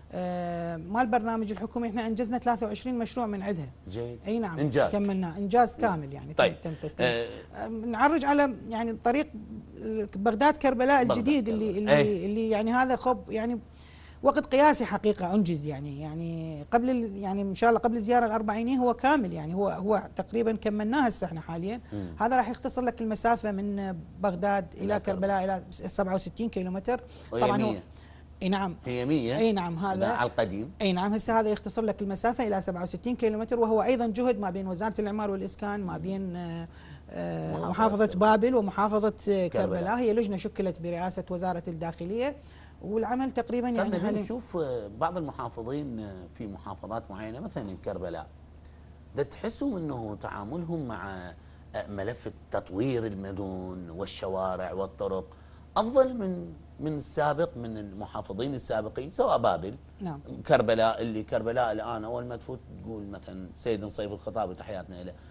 آه مال البرنامج الحكومي، احنا انجزنا ثلاثة وعشرين مشروع من عندها. جيد. اي نعم، انجاز كملنا انجاز كامل يعني. طيب تم تسليم. آه نعرج على يعني طريق بغداد كربلاء الجديد اللي اللي, أيه. اللي يعني هذا خب يعني وقت قياسي حقيقه انجز، يعني يعني قبل يعني ان شاء الله قبل الزياره الأربعينية هو كامل، يعني هو هو تقريبا كملناه هسه احنا حاليا. مم. هذا راح يختصر لك المسافه من بغداد الى كربلاء الى سبعة وستين كيلومتر. طبعا هو اي نعم هي مية. اي نعم هذا على القديم. اي نعم هسه هذا يختصر لك المسافه الى سبعة وستين كيلومتر، وهو ايضا جهد ما بين وزاره الاعمار والاسكان، ما بين آه آه محافظه بابل ومحافظه كربلاء. كربلاء هي لجنه شكلت برئاسه وزاره الداخليه، والعمل تقريبا يعني هل نشوف بعض المحافظين في محافظات معينه مثلا كربلاء ده تحسوا انه تعاملهم مع ملف تطوير المدن والشوارع والطرق افضل من من السابق، من المحافظين السابقين سواء بابل نعم كربلاء، اللي كربلاء الان اول ما تفوت تقول مثلا سيد نصيف الخطابي تحياتنا له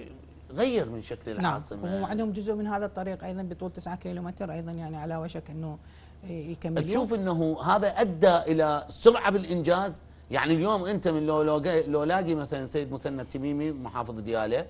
غير من شكل العاصمه. نعم وعندهم جزء من هذا الطريق ايضا بطول تسعة كيلومتر ايضا، يعني على وشك انه يكمل. تشوف انه هذا ادى الى سرعه بالانجاز. يعني اليوم انت من لو لو, لو لاقي مثلا سيد مثنى التميمي محافظ دياله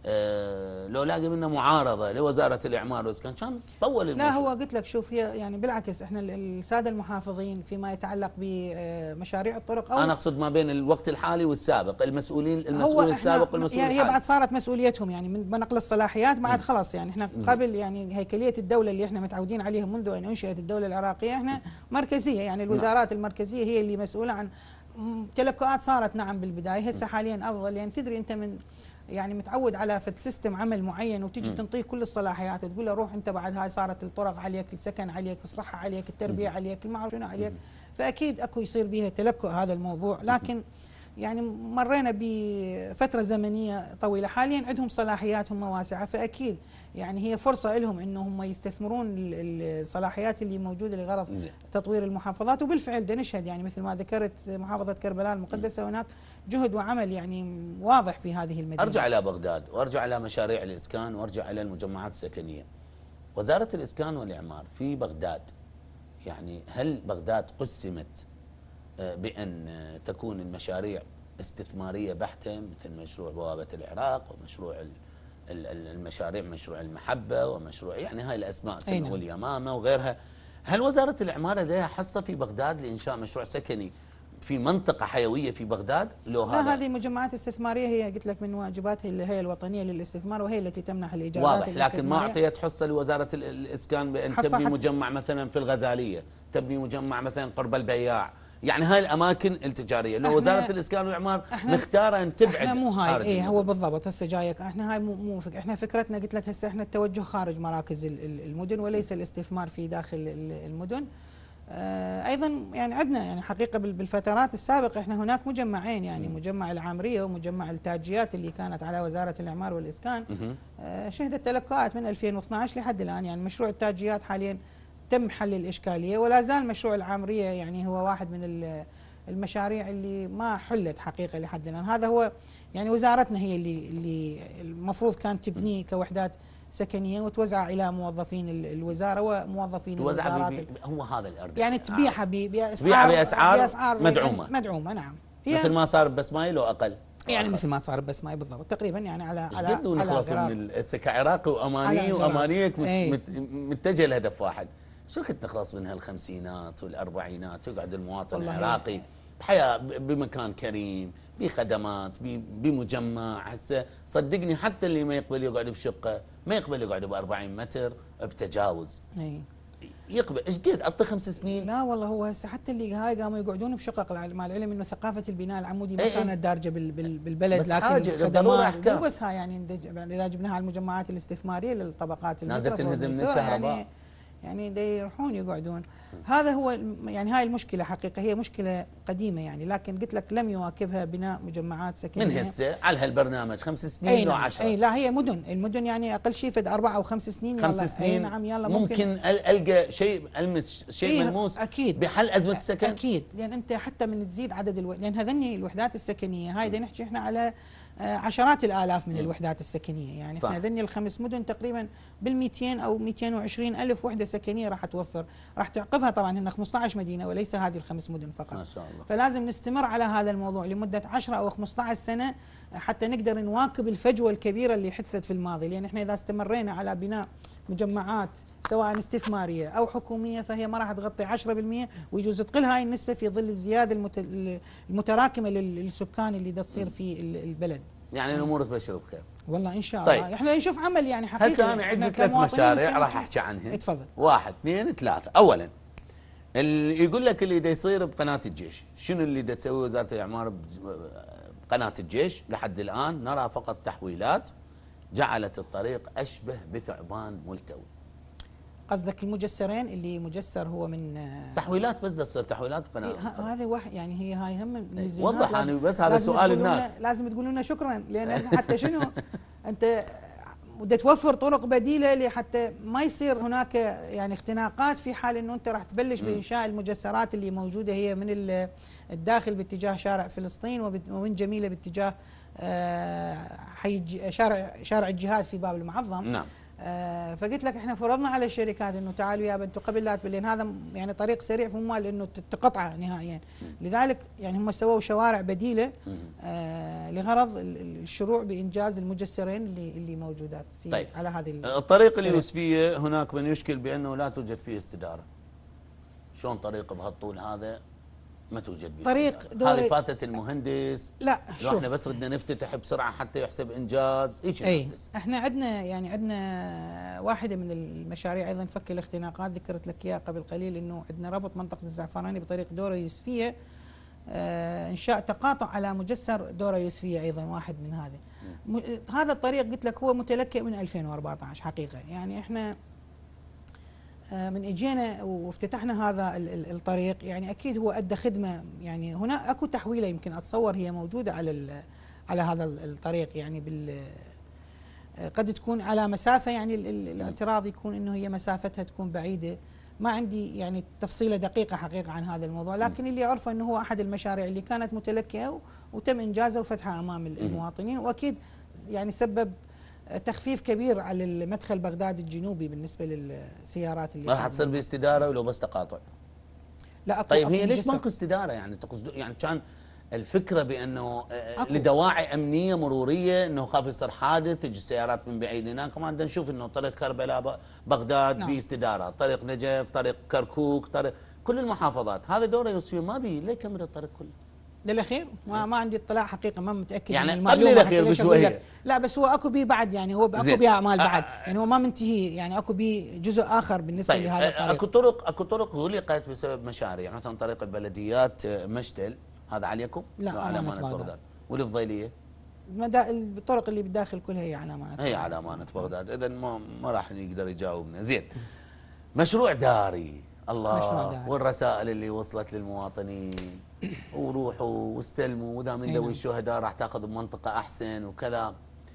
أه لو لاقي منه معارضه لوزاره الاعمار والاسكان كان طول المشروع. لا هو قلت لك شوف هي يعني بالعكس احنا الساده المحافظين فيما يتعلق بمشاريع الطرق او انا اقصد ما بين الوقت الحالي والسابق، المسؤولين المسؤول السابق والمسؤول هي الحالي هي بعد صارت مسؤوليتهم يعني من نقل الصلاحيات بعد خلاص، يعني احنا قبل يعني هيكليه الدوله اللي احنا متعودين عليها منذ ان انشئت الدوله العراقيه احنا مركزيه، يعني الوزارات المركزيه هي اللي مسؤوله عن تلكؤات صارت نعم بالبدايه، هسه حاليا افضل. يعني تدري انت من يعني متعود على فد سيستم عمل معين وتيجي تنطيه كل الصلاحيات وتقول له روح انت بعد هاي صارت الطرق عليك، السكن عليك، الصحه عليك، التربيه عليك، المعروف شنو عليك، فاكيد اكو يصير بها تلكؤ هذا الموضوع. لكن يعني مرينا بفتره زمنيه طويله، حاليا عندهم صلاحياتهم واسعه، فاكيد يعني هي فرصه لهم انهم يستثمرون الصلاحيات اللي موجوده لغرض تطوير المحافظات، وبالفعل ده نشهد يعني مثل ما ذكرت محافظه كربلاء المقدسه هناك جهد وعمل يعني واضح في هذه المدينه. ارجع الى بغداد وارجع الى مشاريع الاسكان وارجع الى المجمعات السكنيه. وزاره الاسكان والاعمار في بغداد، يعني هل بغداد قسمت بان تكون المشاريع استثماريه بحته مثل مشروع بوابه العراق ومشروع المشاريع مشروع المحبه ومشروع يعني هاي الاسماء سنو اليمامه وغيرها، هل وزاره الاعمار لديها حصه في بغداد لانشاء مشروع سكني في منطقه حيويه في بغداد؟ لو لا هذا هذه مجمعات استثماريه هي قلت لك من واجباتها الهيئه الوطنيه للاستثمار، وهي التي تمنح الايجارات واضح، لكن ما اعطيت حصه لوزاره الاسكان بان تبني مجمع مثلا في الغزاليه، تبني مجمع مثلا قرب البياع، يعني هاي الاماكن التجاريه لو وزاره الاسكان والاعمار مختاره ان تبعد. احنا مو هاي اي هو بالضبط هسه جايك، احنا هاي مو مو فك احنا فكرتنا قلت لك هسه احنا التوجه خارج مراكز المدن وليس الاستثمار في داخل المدن. آه ايضا يعني عندنا يعني حقيقه بالفترات السابقه احنا هناك مجمعين، يعني مجمع العامريه ومجمع التاجيات اللي كانت على وزاره الاعمار والاسكان آه شهدت تلقاءات من ألفين واثنعش لحد الان. يعني مشروع التاجيات حاليا تم حل الاشكاليه، ولا زال مشروع العامريه يعني هو واحد من المشاريع اللي ما حلت حقيقه لحد الان. هذا هو يعني وزارتنا هي اللي اللي المفروض كانت تبنيه كوحدات سكنيه وتوزع الى موظفين الوزاره وموظفين الوزارات. هو هذا الارض يعني تبيعها باسعار باسعار, بأسعار مدعومه مدعومه نعم، مثل ما صار ببسماي لو اقل، يعني مثل ما صار ببسماي بالضبط تقريبا، يعني على على على نخلص من كعراقي واماني وامانيك مت متجه لهدف واحد. شو كنت نخلص من هالخمسينات والاربعينات ويقعد المواطن العراقي بحياه بمكان كريم بخدمات بمجمع. هسه صدقني حتى اللي ما يقبل يقعد بشقه ما يقبل يقعد ب أربعين متر بتجاوز. اي يقبل ايش قد عطى خمس سنين. لا والله هو هسه حتى اللي هاي قاموا يقعدون بشقق، مع العلم انه ثقافه البناء العمودي ما كانت دارجه بالبلد، لكن الخدمات مو بس هاي يعني اذا جبناها على المجمعات الاستثماريه للطبقات نازله تنهزم من الكهرباء يعني يعني دي يروحون يقعدون. هذا هو يعني هاي المشكله حقيقه، هي مشكله قديمه يعني، لكن قلت لك لم يواكبها بناء مجمعات سكنيه من هسه على هالبرنامج خمس سنين اي لو نعم. عشرة. اي لا هي مدن، المدن يعني اقل شيء فد اربع او خمس سنين. خمس يلا سنين اي نعم يلا ممكن, ممكن القى شيء المس شيء إيه ملموس اكيد بحل ازمه السكن. اكيد، لان انت حتى من تزيد عدد الو... لان هذني الوحدات السكنيه هاي بدنا نحكي احنا على عشرات الالاف من م. الوحدات السكنيه، يعني صح. احنا هذني الخمس مدن تقريبا بالمئتين او مئتين وعشرين الف وحده سكنيه راح توفر، راح تعقبها طبعا هن خمسة عشر مدينه وليس هذه الخمس مدن فقط. ما شاء الله. فلازم نستمر على هذا الموضوع لمده عشرة او خمسة عشر سنه حتى نقدر نواكب الفجوه الكبيره اللي حدثت في الماضي، لان احنا اذا استمرينا على بناء مجمعات سواء استثماريه او حكوميه فهي ما راح تغطي عشرة بالمئة، ويجوز تقل هاي النسبه في ظل الزياده المتراكمه للسكان اللي دا تصير في البلد. يعني الامور تبشر بخير والله ان شاء طيب. الله. احنا نشوف عمل يعني حقيقي. هسه انا عندي ثلاث مشاريع راح احكي عنهن. اتفضل. واحد اثنين ثلاثه. اولا اللي يقول لك اللي دا يصير بقناه الجيش، شنو اللي دا تسوي وزاره الاعمار بقناه الجيش؟ لحد الان نرى فقط تحويلات جعلت الطريق اشبه بثعبان ملتوي. قصدك المجسرين اللي مجسر هو من تحويلات بس دا تصير تحويلات بقناه. إيه هذا واحد يعني هي هاي هم من الزينات. وضح انا بس هذا سؤال الناس. لازم تقولوا لنا شكرا، لان حتى شنو انت بدها توفر طرق بديله لحتى ما يصير هناك يعني اختناقات في حال انه انت راح تبلش بانشاء المجسرات اللي موجوده هي من الداخل باتجاه شارع فلسطين ومن جميله باتجاه حي شارع شارع الجهاد في باب المعظم. نعم. آه فقلت لك احنا فرضنا على الشركات انه تعالوا يا انتم قبل لا تبلين هذا يعني طريق سريع فهم لانه تقطعه نهائيا، لذلك يعني هم سووا شوارع بديله آه لغرض الشروع بانجاز المجسرين اللي اللي موجودات في طيب. على هذه الطريق اليوسفيه هناك من يشكل بانه لا توجد فيه استداره. شلون طريق بهالطول هذا ما توجد به طريق دوري؟ هذه فاتت المهندس. لا شوف احنا بس بدنا نفتتح بسرعه حتى يحسب انجاز هيك. اي احنا عندنا يعني عندنا واحده من المشاريع ايضا فك الاختناقات ذكرت لك اياها قبل قليل، انه عندنا ربط منطقه الزعفراني بطريق دوره يوسفيه، آه انشاء تقاطع على مجسر دوره يوسفيه ايضا واحد من هذا. هذا الطريق قلت لك هو متلكئ من ألفين وأربعة عشر حقيقه، يعني احنا من اجينا وافتتحنا هذا الطريق يعني اكيد هو ادى خدمه، يعني هنا اكو تحويله يمكن اتصور هي موجوده على على هذا الطريق، يعني بال قد تكون على مسافه يعني الاعتراض يكون انه هي مسافتها تكون بعيده، ما عندي يعني تفصيله دقيقه حقيقه عن هذا الموضوع، لكن اللي اعرفه انه هو احد المشاريع اللي كانت متلكئه وتم انجازها وفتحها امام المواطنين، واكيد يعني سبب تخفيف كبير على المدخل بغداد الجنوبي بالنسبه للسيارات اللي راح تصير باستداره ولو بس تقاطع. لا أكو طيب أكو هي ليش ماكو استداره؟ يعني تقصد يعني كان الفكره بانه أكو. لدواعي امنيه مروريه انه خاف يصير حادث تجي السيارات من بعيد. هناك كمان بدنا نشوف انه طريق كربلاء بغداد نعم. باستداره، طريق نجف، طريق كركوك، طريق كل المحافظات. هذا دوره يوسفيه ما بي ليه كمل الطريق كله للاخير؟ ما, ما عندي اطلاع حقيقه، ما متاكد يعني من المعلومه قبل الاخير بشويه. لا بس هو اكو بي بعد، يعني هو اكو بي اعمال بعد، يعني هو ما منتهي، يعني اكو بي جزء اخر بالنسبه طيب. لهذا الطريق. اكو طرق اكو طرق غلقت بسبب مشاريع، مثلا طريق البلديات مشتل هذا عليكم؟ لا على امانه بغداد. والفضيليه الطرق اللي بالداخل كلها هي على امانه هي على امانه بغداد. اذا ما ما راح يقدر يجاوبنا. زين. مشروع داري الله، مشروع داري. والرسائل اللي وصلت للمواطنين وروحوا واستلموا واذا من ذوي الشهداء راح تاخذ بمنطقه احسن وكذا.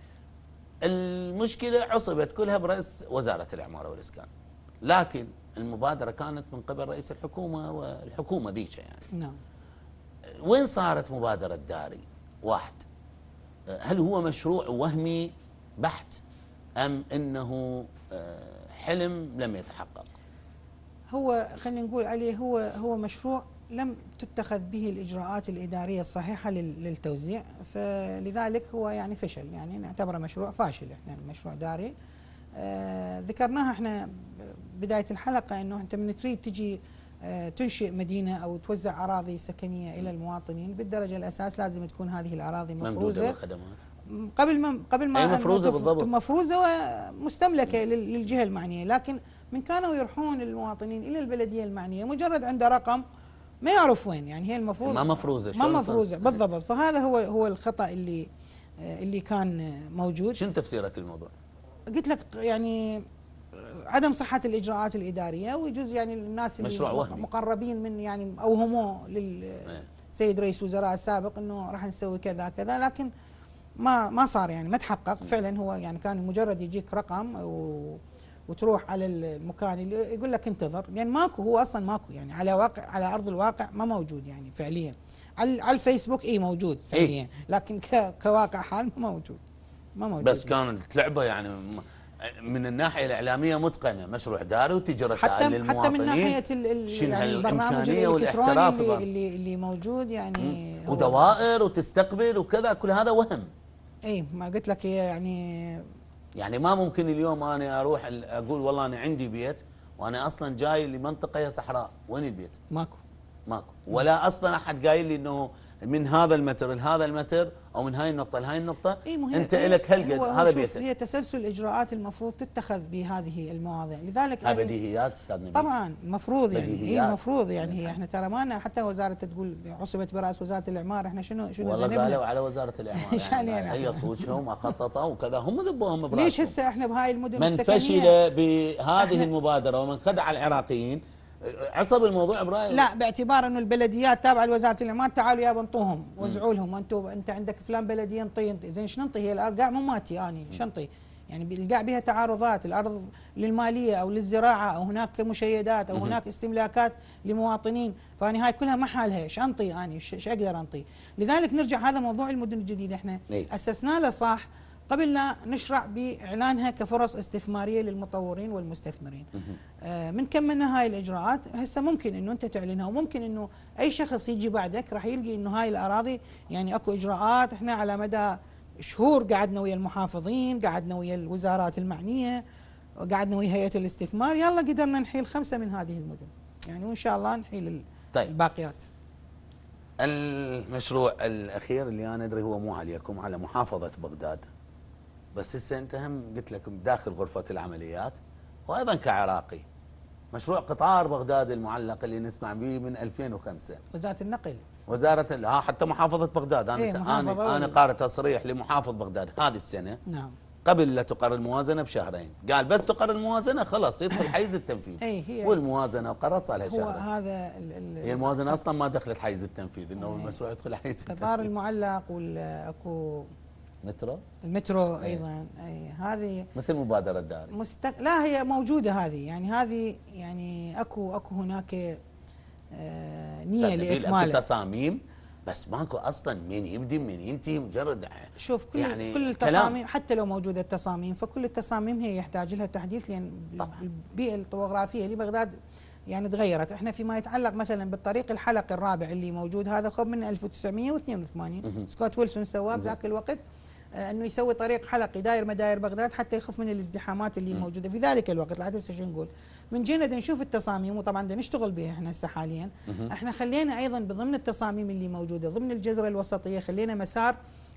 المشكله عصبت كلها برئيس وزاره الاعمار والاسكان، لكن المبادره كانت من قبل رئيس الحكومه والحكومه ذيك يعني. نعم. وين صارت مبادره داري؟ واحد، هل هو مشروع وهمي بحت ام انه حلم لم يتحقق؟ هو خلينا نقول عليه هو هو مشروع لم تتخذ به الإجراءات الإدارية الصحيحة للتوزيع، فلذلك هو يعني فشل، يعني نعتبره مشروع فاشل. احنا مشروع داري آه ذكرناها احنا بداية الحلقة انه انت من تريد تجي آه تنشئ مدينة او توزع اراضي سكنية الى المواطنين، بالدرجة الاساس لازم تكون هذه الاراضي مفروزة بالخدمات قبل ما قبل ما مفروزة بالضبط، مفروزة ومستملكة للجهة المعنية، لكن من كانوا يروحون المواطنين الى البلدية المعنية مجرد عنده رقم ما يعرف وين، يعني هي المفروض ما مفروزه ما مفروزه بالضبط. فهذا هو هو الخطا اللي اللي كان موجود. شنو تفسيرك للموضوع؟ قلت لك يعني عدم صحه الاجراءات الاداريه، ويجوز يعني الناس اللي مشروع وهمي. مقربين من يعني اوهموه للسيد رئيس وزراء السابق انه راح نسوي كذا كذا، لكن ما ما صار يعني ما تحقق فعلا. هو يعني كان مجرد يجيك رقم و وتروح على المكان اللي يقول لك انتظر، لان يعني ماكو، هو اصلا ماكو يعني على واقع على ارض الواقع ما موجود يعني فعليا. على على الفيسبوك اي موجود فعليا، إيه؟ لكن كواقع حال ما موجود ما موجود. بس كانت لعبه يعني من الناحيه الاعلاميه متقنه، مشروع داري وتجي رسائل حتى للمواطنين حتى من ناحيه ال ال يعني البرنامج الالكتروني اللي, اللي اللي موجود يعني ودوائر وتستقبل وكذا، كل هذا وهم. اي ما قلت لك هي يعني يعني ما ممكن اليوم انا اروح اقول والله انا عندي بيت وانا اصلا جاي لمنطقه صحراء، وين البيت؟ ماكو ماكو، ولا اصلا احد قايل لي انه من هذا المتر لهذا المتر او من هاي النقطه لهاي النقطه إيه انت لك هالقد، هذا بيتك. هي تسلسل الاجراءات المفروض تتخذ بهذه المواضيع، لذلك هاي بديهيات استاذ نبيل. طبعا المفروض يعني بديهيات. هي المفروض يعني هي احنا ترى ما حتى وزاره تقول عصبت براس وزاره الاعمار، احنا شنو شنو والله قالوا على وزاره الاعمار يعني يعني هي صوتهم وخططوا وكذا، هم ذبوهم براسهم. ليش هسه احنا بهاي المدن من السكنيه فشل بهذه المبادره ومن خدع العراقيين عصب الموضوع برايي. لا، باعتبار انه البلديات تابعه لوزاره الاعمار، تعالوا يا بنطوهم وزعوا لهم، انتم انت عندك فلان بلديه انطي انطي، زين شنو انطي؟ هي الارقاع مو ماتي اني شو انطي؟ يعني القاع بها تعارضات، الارض للماليه او للزراعه او هناك مشيدات او هناك استملاكات لمواطنين، فاني هاي كلها ما حالها، ايش انطي اني؟ ايش اقدر انطي؟ لذلك نرجع هذا موضوع المدن الجديده احنا اسسنا له صح قبل لا نشرع باعلانها كفرص استثماريه للمطورين والمستثمرين. آه من كملنا هاي الاجراءات هسه ممكن انه انت تعلنها، وممكن انه اي شخص يجي بعدك راح يلقي انه هاي الاراضي يعني اكو اجراءات. احنا على مدى شهور قعدنا ويا المحافظين، قعدنا ويا الوزارات المعنيه، قعدنا ويا هيئه الاستثمار، يلا قدرنا نحيل خمسه من هذه المدن يعني، وان شاء الله نحيل طيب. الباقيات. المشروع الاخير اللي انا ادري هو مو عليكم، على محافظه بغداد، بس هسه انت هم قلت لك داخل غرفه العمليات وايضا كعراقي، مشروع قطار بغداد المعلق اللي نسمع به من ألفين وخمسة. وزاره النقل، وزاره ها حتى محافظه بغداد، انا إيه انا انا قارئ تصريح لمحافظ بغداد هذه السنه نعم قبل لا تقر الموازنه بشهرين، قال بس تقر الموازنه خلاص يدخل حيز التنفيذ. اي هي والموازنه قررت صار لها شهرين. هو هذا ال ال هي الموازنه اصلا ما دخلت حيز التنفيذ، انه المشروع يدخل حيز التنفيذ. القطار المعلق والاكو مترو المترو ايضا، اي هذه مثل مبادره داري مستق... لا هي موجوده هذه يعني، هذه يعني اكو اكو هناك آه نيه لاكمالها. تصاميم بس ماكو اصلا مين يبدي مين ينتهي، مجرد شوف كل يعني كل التصاميم حتى لو موجوده التصاميم، فكل التصاميم هي يحتاج لها تحديث، لان البيئه الطبوغرافيه لبغداد يعني تغيرت. احنا فيما يتعلق مثلا بالطريق الحلقي الرابع اللي موجود، هذا خب من ألف وتسعمئة واثنين وثمانين سكوت ويلسون سواه ذاك الوقت، آه انه يسوي طريق حلقي داير مداير بغداد حتى يخف من الازدحامات اللي م. موجوده في ذلك الوقت. لا هسه شو نقول، من جينا نشوف التصاميم، وطبعا بدنا نشتغل بها احنا هسه حاليا. احنا خلينا ايضا بضمن التصاميم اللي موجوده ضمن الجزره الوسطيه، خلينا مسار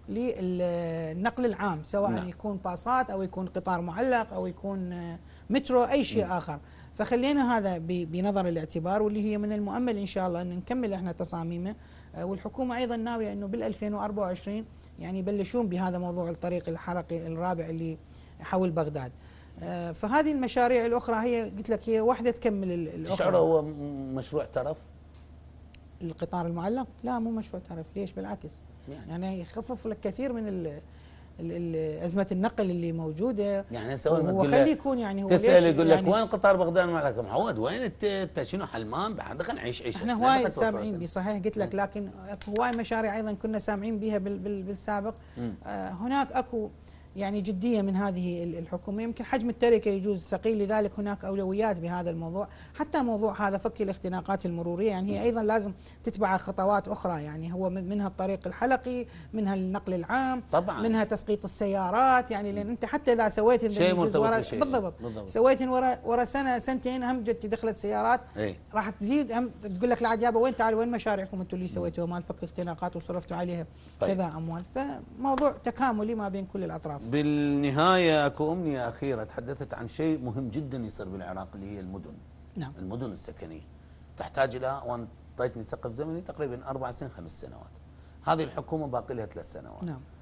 للنقل العام، سواء نعم. يكون باصات او يكون قطار معلق او يكون مترو اي شيء م. اخر. فخلينا هذا بنظر الاعتبار، واللي هي من المؤمل ان شاء الله ان نكمل احنا تصاميمه. والحكومه ايضا ناويه انه بال ألفين وأربعة وعشرين يعني يبلشون بهذا موضوع الطريق الحلقي الرابع اللي حول بغداد. فهذه المشاريع الاخرى هي قلت لك هي واحده تكمل الاخرى. تشعر هو مشروع ترف؟ القطار المعلق؟ لا مو مشروع ترف، ليش؟ بالعكس يعني, يعني يخفف لك كثير من ال أزمة النقل اللي موجودة يعني. هو خليه يكون يعني هو تسأل يقول لك يعني وين قطار بغداد المعلق؟ معود وين انت شنو حلمان بعد خلينا نعيش عيشه. احنا هواي سامعين به صحيح قلت لك، لكن هواي مشاريع ايضا كنا سامعين بها بالسابق. آه هناك اكو يعني جديه من هذه الحكومه، يمكن حجم التركه يجوز ثقيل، لذلك هناك اولويات بهذا الموضوع. حتى موضوع هذا فك الاختناقات المروريه يعني هي ايضا لازم تتبع خطوات اخرى، يعني هو منها الطريق الحلقي، منها النقل العام طبعا، منها تسقيط السيارات يعني، لان انت حتى اذا سويت شيء مرتبط بشيء بالضبط, بالضبط. سويت ورا ورا سنه سنتين هم جت دخلت سيارات ايه؟ راح تزيد هم تقول لك لا عاد يابا وين تعالوا وين مشاريعكم انتم اللي سويتوها مال فك اختناقات وصرفتوا عليها طيب. كذا اموال. فموضوع تكاملي ما بين كل الاطراف. بالنهاية اكو أمنية أخيرة، تحدثت عن شيء مهم جدا يصير بالعراق اللي هي المدن. نعم. المدن السكنية تحتاج إلى، وأنا أعطيتني سقف زمني تقريبا أربع سنين خمس سنوات. هذه الحكومة باقي لها ثلاث سنوات. نعم.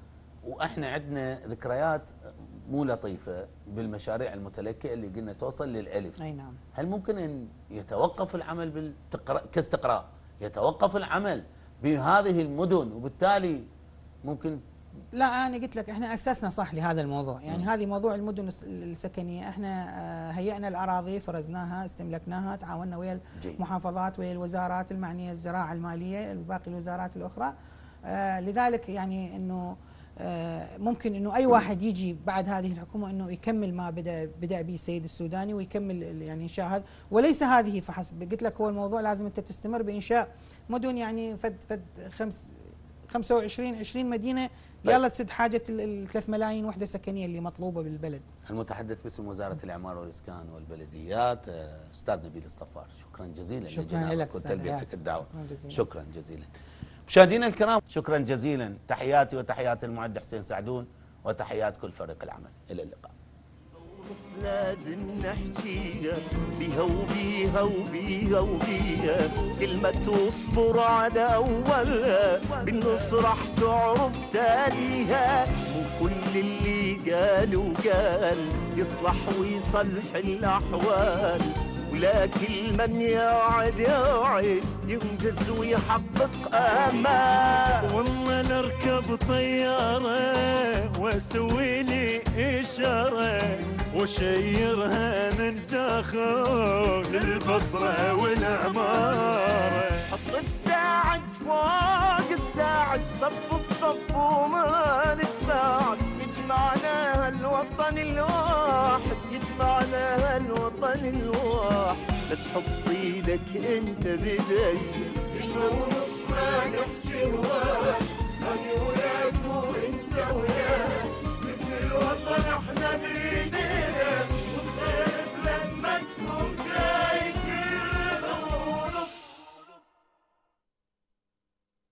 واحنا عندنا ذكريات مو لطيفه بالمشاريع المتلكئه اللي قلنا توصل للالف. اي نعم. هل ممكن ان يتوقف العمل بالتقراء كاستقراء، يتوقف العمل بهذه المدن وبالتالي ممكن؟ لا انا قلت لك احنا اسسنا صح لهذا الموضوع، يعني م. هذه موضوع المدن السكنيه، احنا هيئنا الاراضي، فرزناها، استملكناها، تعاوننا ويا المحافظات ويا الوزارات المعنيه، الزراعه، الماليه، باقي الوزارات الاخرى. آه لذلك يعني انه آه ممكن انه اي واحد يجي بعد هذه الحكومه انه يكمل ما بدا بدا به السيد السوداني ويكمل يعني انشاء هذا، وليس هذه فحسب. قلت لك هو الموضوع لازم انت تستمر بانشاء مدن، يعني فد فد خمس خمسة وعشرين عشرين مدينه يلا تسد حاجه الثلاث ملايين وحده سكنيه اللي مطلوبه بالبلد. المتحدث باسم وزاره الاعمار والاسكان والبلديات استاذ نبيل الصفار، شكرا جزيلا. شكرا لك وتلبيتك الدعوه. شكرا جزيلا. شكرا جزيلا. مشاهدينا الكرام شكرا جزيلا، تحياتي وتحيات المعد حسين سعدون وتحيات كل فريق العمل، الى اللقاء. لازم نحكيها بيها وبيها وبيها وبيها، كلمة تصبر على أولها بالنص راح تعرف تاليها. مو كل اللي قالوا قال يصلح ويصلح الأحوال، ولكن من يعد يعد ينجز ويحقق آمال. والله نركب طيارة واسوي لي إشارة وشيرها من زاخر للبصرة والعمارة. حط الساعد فوق الساعد، صف بصف وما نتباعد، يجمعنا الوطن الواحد، يجمعنا الوطن الواحد. بس حط ايدك انت بداية، ونص ما نحكي